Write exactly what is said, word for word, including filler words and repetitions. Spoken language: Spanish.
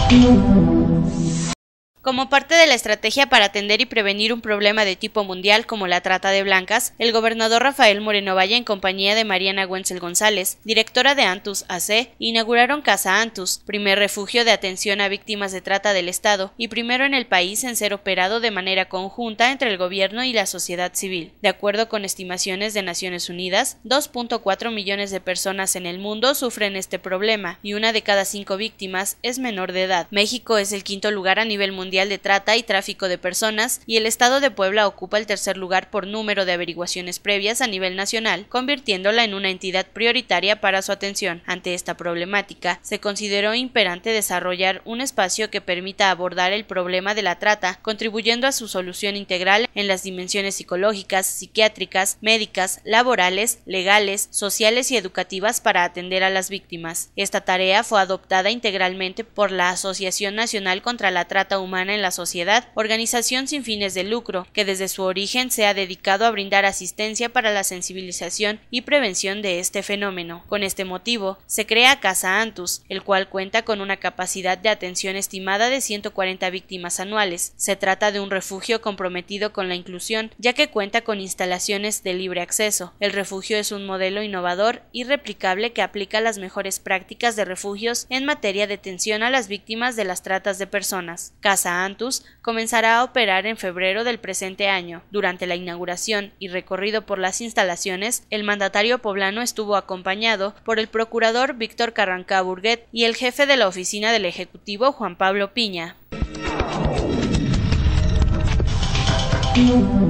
Como parte de la estrategia para atender y prevenir un problema de tipo mundial como la trata de blancas, el gobernador Rafael Moreno Valle, en compañía de Mariana Wenzel González, directora de Antus A C, inauguraron Casa Antus, primer refugio de atención a víctimas de trata del Estado y primero en el país en ser operado de manera conjunta entre el gobierno y la sociedad civil. De acuerdo con estimaciones de Naciones Unidas, dos punto cuatro millones de personas en el mundo sufren este problema y una de cada cinco víctimas es menor de edad. México es el quinto lugar a nivel mundial de trata y tráfico de personas y el estado de Puebla ocupa el tercer lugar por número de averiguaciones previas a nivel nacional, convirtiéndola en una entidad prioritaria para su atención. Ante esta problemática, se consideró imperante desarrollar un espacio que permita abordar el problema de la trata, contribuyendo a su solución integral en las dimensiones psicológicas, psiquiátricas, médicas, laborales, legales, sociales y educativas para atender a las víctimas. Esta tarea fue adoptada integralmente por la Asociación Nacional contra la Trata Humana en la Sociedad, organización sin fines de lucro, que desde su origen se ha dedicado a brindar asistencia para la sensibilización y prevención de este fenómeno. Con este motivo, se crea Casa Antus, el cual cuenta con una capacidad de atención estimada de ciento cuarenta víctimas anuales. Se trata de un refugio comprometido con la inclusión, ya que cuenta con instalaciones de libre acceso. El refugio es un modelo innovador y replicable que aplica las mejores prácticas de refugios en materia de atención a las víctimas de las tratas de personas. Casa Antus comenzará a operar en febrero del presente año. Durante la inauguración y recorrido por las instalaciones, el mandatario poblano estuvo acompañado por el procurador Víctor Carranca Burguet y el jefe de la oficina del Ejecutivo, Juan Pablo Piña.